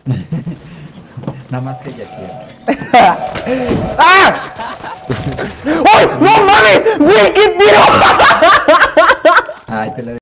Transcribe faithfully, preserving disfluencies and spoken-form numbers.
Nada más que ella quiere. ¡Ah! ¡Uy! ¡No mames! ¡Güey, qué tiro!